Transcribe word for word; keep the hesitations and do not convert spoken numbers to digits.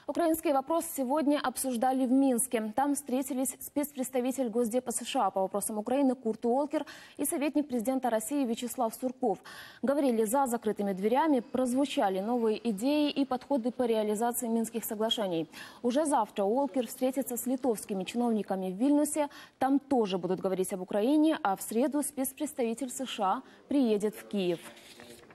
Украинский вопрос сегодня обсуждали в Минске. Там встретились спецпредставитель Госдепа США по вопросам Украины Курт Уолкер и советник президента России Вячеслав Сурков. Говорили за закрытыми дверями, прозвучали новые идеи и подходы по реализации Минских соглашений. Уже завтра Уолкер встретится с литовскими чиновниками в Вильнюсе. Там тоже будут говорить об Украине, а в среду спецпредставитель США приедет в Киев.